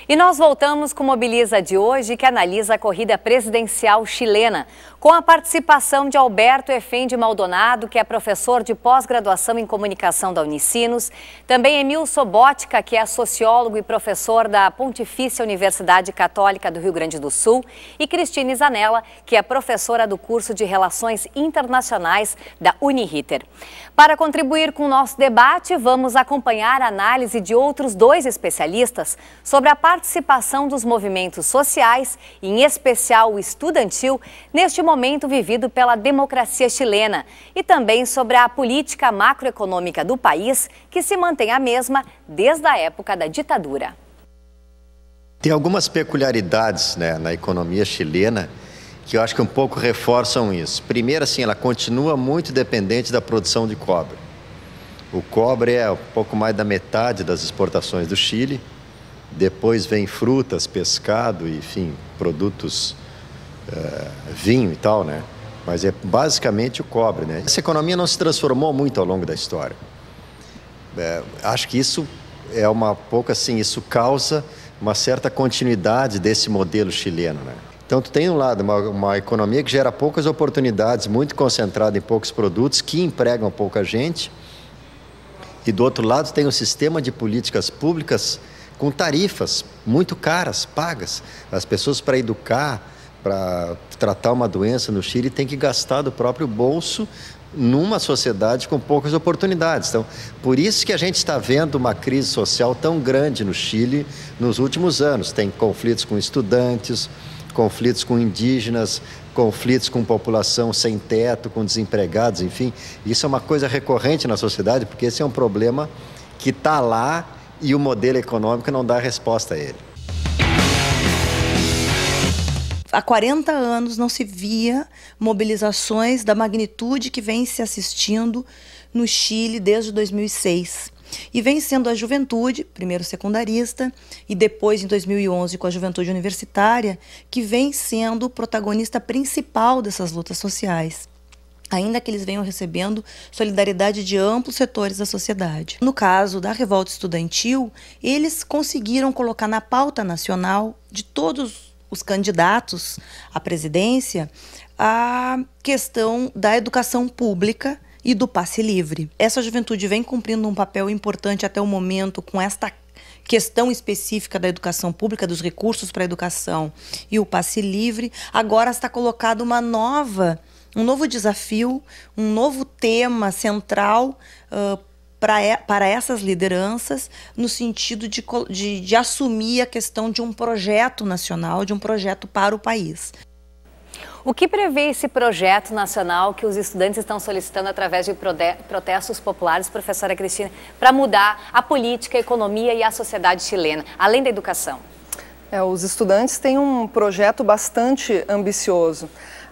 E nós voltamos com o Mobiliza de hoje, que analisa a corrida presidencial chilena, com a participação de Alberto Efendi Maldonado, que é professor de pós-graduação em comunicação da Unicinos, também Emil Sobotka, que é sociólogo e professor da Pontifícia Universidade Católica do Rio Grande do Sul, e Cristine Zanella, que é professora do curso de Relações Internacionais da Uniriter. Para contribuir com o nosso debate, vamos acompanhar a análise de outros dois especialistas sobre a participação dos movimentos sociais, em especial o estudantil, neste momento vivido pela democracia chilena, e também sobre a política macroeconômica do país, que se mantém a mesma desde a época da ditadura. Tem algumas peculiaridades, na economia chilena que eu acho que um pouco reforçam isso. Primeiro, assim, ela continua muito dependente da produção de cobre. O cobre é um pouco mais da metade das exportações do Chile. Depois vem frutas, pescado, enfim, produtos, vinho e tal, Mas é basicamente o cobre, Essa economia não se transformou muito ao longo da história. Acho que isso é isso causa uma certa continuidade desse modelo chileno, Então, tu tem um lado uma economia que gera poucas oportunidades, muito concentrada em poucos produtos, que empregam pouca gente. E do outro lado tem um sistema de políticas públicas com tarifas muito caras, pagas. As pessoas, para educar, para tratar uma doença no Chile, têm que gastar do próprio bolso numa sociedade com poucas oportunidades. Então, por isso que a gente está vendo uma crise social tão grande no Chile nos últimos anos. Tem conflitos com estudantes, conflitos com indígenas, conflitos com população sem teto, com desempregados, enfim. Isso é uma coisa recorrente na sociedade, porque esse é um problema que está lá e o modelo econômico não dá resposta a ele. Há 40 anos não se via mobilizações da magnitude que vem se assistindo no Chile desde 2006. E vem sendo a juventude, primeiro secundarista, e depois em 2011 com a juventude universitária, que vem sendo o protagonista principal dessas lutas sociais, ainda que eles venham recebendo solidariedade de amplos setores da sociedade. No caso da revolta estudantil, eles conseguiram colocar na pauta nacional de todos os candidatos à presidência a questão da educação pública e do passe livre. Essa juventude vem cumprindo um papel importante até o momento com esta questão específica da educação pública, dos recursos para a educação e o passe livre. Agora está colocado um novo desafio, um novo tema central para essas lideranças, no sentido de assumir a questão de um projeto nacional, de um projeto para o país. O que prevê esse projeto nacional que os estudantes estão solicitando através de protestos populares, professora Cristine, para mudar a política, a economia e a sociedade chilena, além da educação? Os estudantes têm um projeto bastante ambicioso.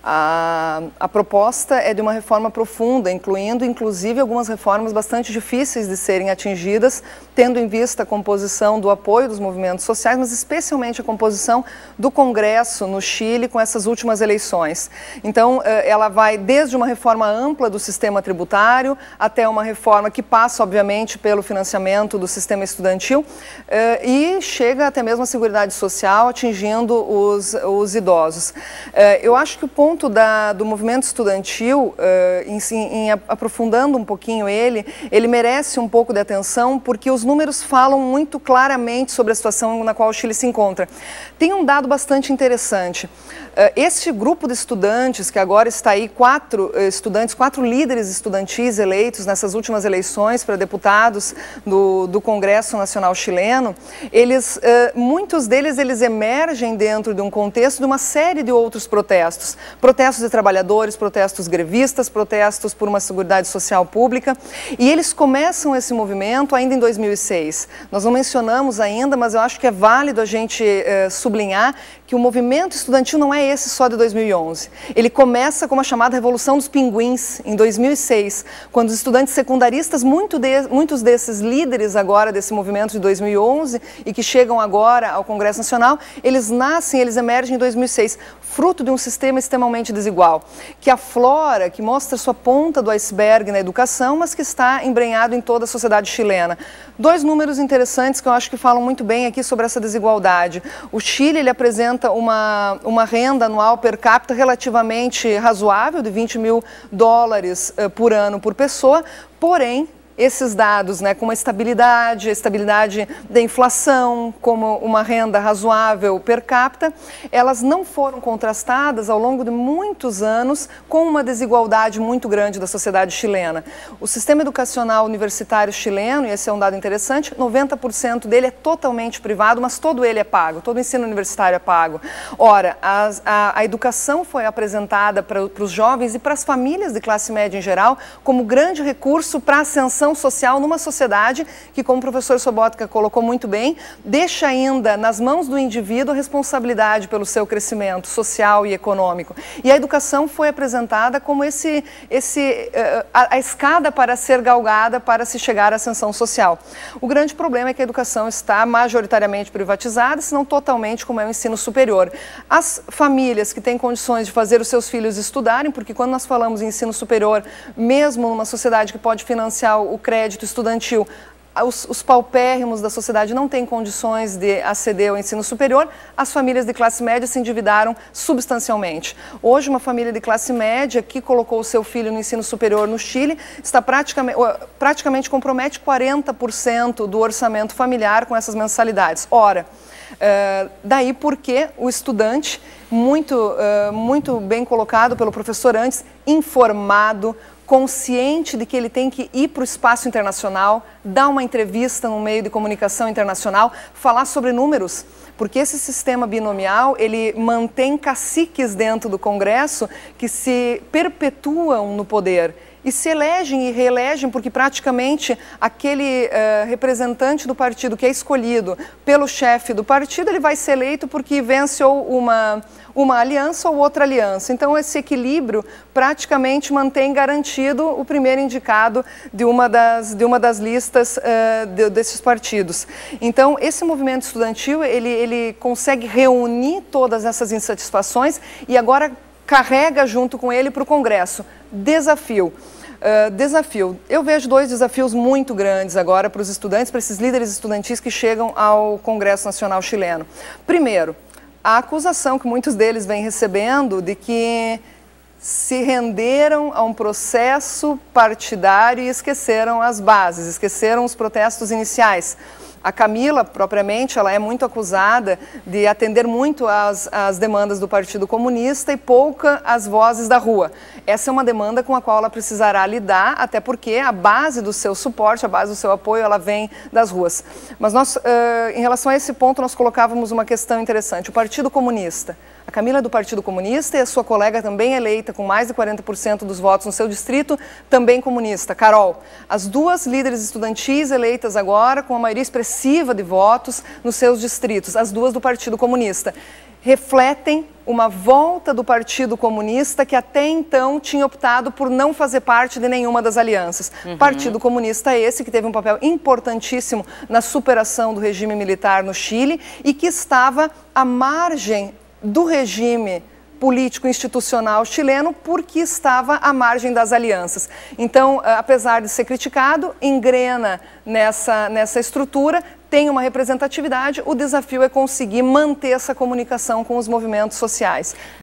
A proposta é de uma reforma profunda, incluindo, inclusive, algumas reformas bastante difíceis de serem atingidas, tendo em vista a composição do apoio dos movimentos sociais, mas especialmente a composição do Congresso no Chile com essas últimas eleições. Então, ela vai desde uma reforma ampla do sistema tributário até uma reforma que passa, obviamente, pelo financiamento do sistema estudantil e chega até mesmo a Seguridade Social, atingindo os idosos. Eu acho que o ponto do movimento estudantil, aprofundando um pouquinho ele merece um pouco de atenção, porque os números falam muito claramente sobre a situação na qual o Chile se encontra. Tem um dado bastante interessante. Este grupo de estudantes, que agora está aí, 4 líderes estudantis eleitos nessas últimas eleições para deputados do Congresso Nacional Chileno, muitos deles emergem dentro de um contexto de uma série de outros protestos. Protestos de trabalhadores, protestos grevistas, protestos por uma seguridade social pública, e eles começam esse movimento ainda em 2006. Nós não mencionamos ainda, mas eu acho que é válido a gente sublinhar que o movimento estudantil não é esse só de 2011. Ele começa com a chamada Revolução dos Pinguins, em 2006, quando os estudantes secundaristas, muitos desses líderes agora desse movimento de 2011 e que chegam agora ao Congresso Nacional, eles emergem em 2006, fruto de um sistema extremamente extremamente desigual, que aflora, que mostra sua ponta do iceberg na educação, mas que está embrenhado em toda a sociedade chilena. Dois números interessantes que eu acho que falam muito bem aqui sobre essa desigualdade. O Chile, ele apresenta uma renda anual per capita relativamente razoável, de $20.000 por ano por pessoa, porém, esses dados, né, com a estabilidade da inflação, como uma renda razoável per capita, elas não foram contrastadas ao longo de muitos anos com uma desigualdade muito grande da sociedade chilena. O sistema educacional universitário chileno, e esse é um dado interessante, 90% dele é totalmente privado, mas todo ele é pago, todo o ensino universitário é pago. Ora, a educação foi apresentada para os jovens e para as famílias de classe média em geral como grande recurso para a ascensão social numa sociedade que, como o professor Sobotka colocou muito bem, deixa ainda nas mãos do indivíduo a responsabilidade pelo seu crescimento social e econômico. E a educação foi apresentada como a escada para ser galgada para se chegar à ascensão social. O grande problema é que a educação está majoritariamente privatizada, se não totalmente, como é o ensino superior. As famílias que têm condições de fazer os seus filhos estudarem, porque quando nós falamos em ensino superior, mesmo numa sociedade que pode financiar o crédito estudantil, os paupérrimos da sociedade não têm condições de aceder ao ensino superior, as famílias de classe média se endividaram substancialmente. Hoje, uma família de classe média que colocou o seu filho no ensino superior no Chile está praticamente compromete 40% do orçamento familiar com essas mensalidades. Ora, daí porque o estudante, muito bem colocado pelo professor antes, informado, consciente de que ele tem que ir para o espaço internacional, dar uma entrevista no meio de comunicação internacional, falar sobre números, porque esse sistema binomial, ele mantém caciques dentro do Congresso que se perpetuam no poder e se elegem e reelegem, porque praticamente aquele representante do partido que é escolhido pelo chefe do partido, ele vai ser eleito porque vence ou uma aliança ou outra aliança. Então, esse equilíbrio praticamente mantém garantido o primeiro indicado de uma das listas desses partidos. Então, esse movimento estudantil, ele consegue reunir todas essas insatisfações e agora carrega junto com ele para o Congresso. Desafio. Eu vejo dois desafios muito grandes agora para os estudantes, para esses líderes estudantis que chegam ao Congresso Nacional Chileno. Primeiro, a acusação que muitos deles vêm recebendo de que se renderam a um processo partidário e esqueceram as bases, esqueceram os protestos iniciais. A Camila, propriamente, ela é muito acusada de atender muito às demandas do Partido Comunista e pouca às vozes da rua. Essa é uma demanda com a qual ela precisará lidar, até porque a base do seu suporte, a base do seu apoio, ela vem das ruas. Mas nós, em relação a esse ponto, nós colocávamos uma questão interessante. O Partido Comunista. A Camila é do Partido Comunista e a sua colega também eleita com mais de 40% dos votos no seu distrito, também comunista, Carol. As duas líderes estudantis eleitas agora com a maioria expressiva de votos nos seus distritos, as duas do Partido Comunista, refletem uma volta do Partido Comunista que até então tinha optado por não fazer parte de nenhuma das alianças. Partido Comunista esse que teve um papel importantíssimo na superação do regime militar no Chile e que estava à margem do regime político institucional chileno porque estava à margem das alianças. Então, apesar de ser criticado, engrena nessa estrutura, tem uma representatividade, o desafio é conseguir manter essa comunicação com os movimentos sociais.